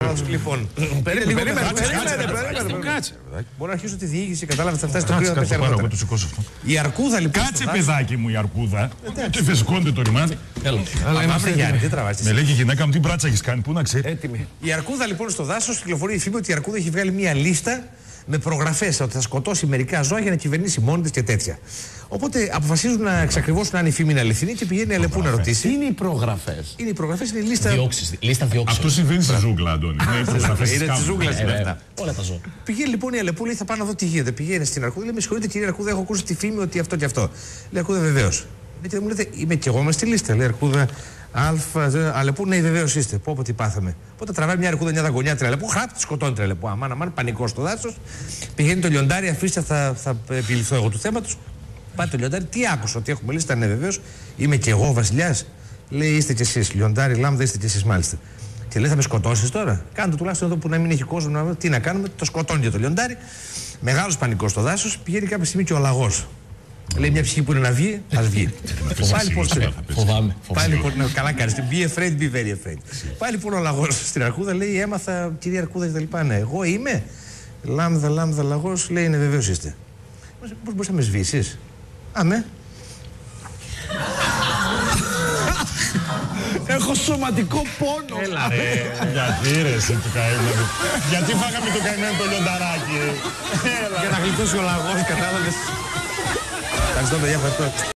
λάθος. Λοιπόν, περίμενε. Κάτσε. Μπορεί να αρχίσω τη διοίκηση, κατάλαβε θα φτάσει στο κρύο. Η αρκούδα λοιπόν. Κάτσε, παιδάκι μου, η αρκούδα. Και φεσκώνται το ρημάδι. Αλλά μαύρη Γιάννη, δεν τραβάς. Με λέγει η γυναίκα μου, τι μπράτσα έχεις κάνει, πού να ξέρει. Έτοιμη. Η αρκούδα λοιπόν στο δάσος κυκλοφορεί η φήμη ότι η αρκούδα έχει βγάλει μια λίστα με προγραφές ότι θα σκοτώσει μερικά ζώα για να κυβερνήσει μόνη της και τέτοια. Οπότε αποφασίζουν να εξακριβώσουν αν η φήμη είναι αληθινή και πηγαίνει η Αλεπού να ρωτήσει. Τι είναι οι προγραφές? Είναι οι προγραφές, είναι η λίστα. Λίστα διώξεων. Αυτό συμβαίνει στη ζούγκλα, Αντώνη. Είναι τη ζούγκλα είναι αυτά. Όλα τα ζώα. Πηγαίνει λοιπόν η Αλεπού, λέει θα πάω να δω τι γίνεται. Πηγαίνει στην αρκούδα, λέει με συγχωρείτε κυρία Αρκούδα, έχω ακούσει τη φήμη ότι αυτό και αυτό. Λέει Αρκούδα βεβαίως. Λέει μου λέτε είμαι κι εγώ μες στη λίστα. Λέει Αρκούδα Αλεπού, ναι βεβαίως είστε. Πω πω τι πάθαμε. Οπότε τραβάει μια αρκούδα μια δαγκονιά τρελεπού, χάπ τη σκοτώνει τρελεπού. Αμάν, πανικό στο δάσος. Πηγαίνει το λιοντάρι, αφήστε θα επιληθώ εγώ του θέματος. Πάει το λιοντάρι, τι άκουσα ότι έχουμε λίστα, ναι βεβαίως. Είμαι κι εγώ βασιλιάς. Λέει είστε κι εσείς. Λιοντάρι, λάμδα είστε κι εσείς μάλιστα. Και λέει θα με σκοτώσεις τώρα. Κάντε τουλάχιστον εδώ που να μην έχει κόσμο. Τι να κάνουμε, το σκοτώνει και το λιοντάρι. Μεγάλος πανικός στο δάσος. Πηγαίνει κάποια στιγμή και ο λαγός. Λέει μια ψυχή που είναι να βγει, ας βγει. Πάλι λοιπόν. Φοβάμαι. Πάλι λοιπόν. Καλά κάνεις. Be afraid, be very afraid. Πάλι λοιπόν ο λαγός στην αρκούδα λέει έμαθα κυρία Αρκούδα και τα λοιπά. Ναι, εγώ είμαι. Λάμδα λαγός. Λέει ναι, βεβαίως είστε. Πώς μπορείς να με σβήσεις? Αμέ. Έχω σωματικό πόνο. Έλα ρε. Γιατί ρε εσύ του καημένου. Γιατί φάγαμε το καημένο το λιονταράκι. Για να γλιτώσει ο λαγός, κατάλαβες. Ευχαριστώ παιδιά, ευχαριστώ.